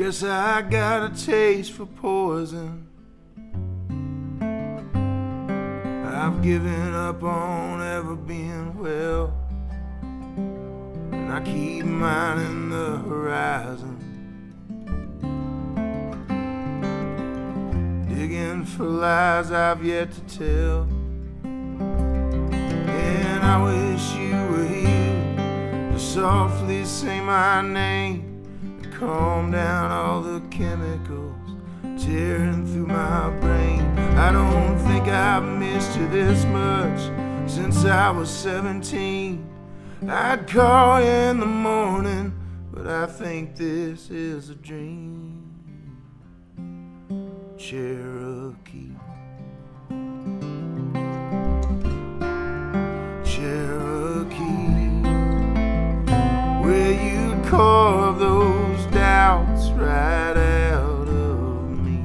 Guess I got a taste for poison. I've given up on ever being well, and I keep mining the horizon, digging for lies I've yet to tell. And I wish you were here to softly say my name, calm down all the chemicals tearing through my brain. I don't think I've missed you this much since I was 17. I'd call you in the morning, but I think this is a dream. Cherokee, Cherokee, where you carve those doubts right out of me.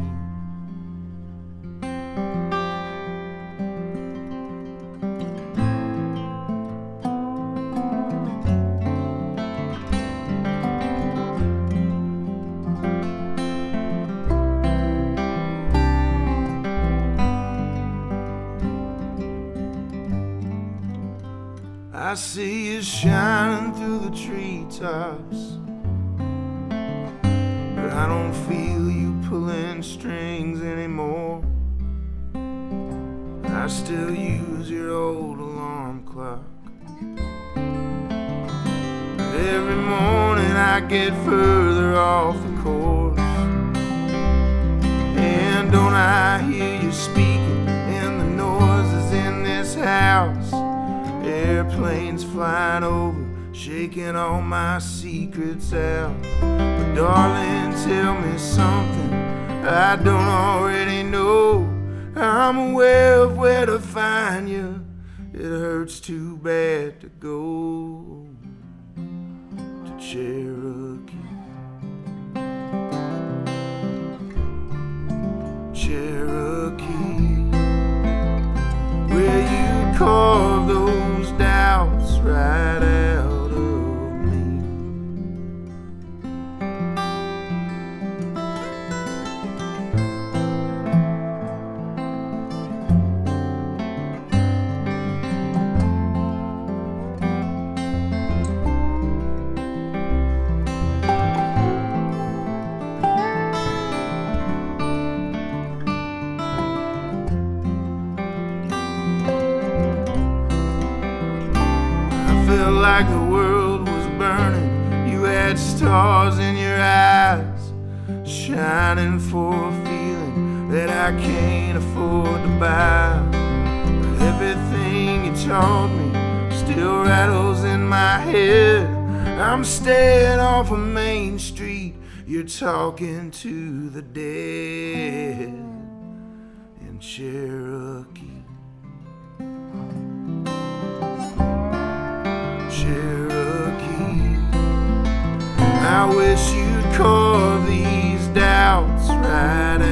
I see you shining through the treetops, but I don't feel you pulling strings anymore. I still use your old alarm clock. Every morning I get further off the course, and don't I hear you speaking in the noises in this house? Airplanes flying over, shaking all my secrets out. But darling, tell me something I don't already know. I'm aware of where to find you. It hurts too bad to go to Cherokee, Cherokee, where you carve those doubts right out of me. Felt like the world was burning. You had stars in your eyes, shining for a feeling that I can't afford to buy. But everything you taught me still rattles in my head. I'm staying off of Main Street, you're talking to the dead in Cherokee, Cherokee. I wish you'd carve these doubts right out.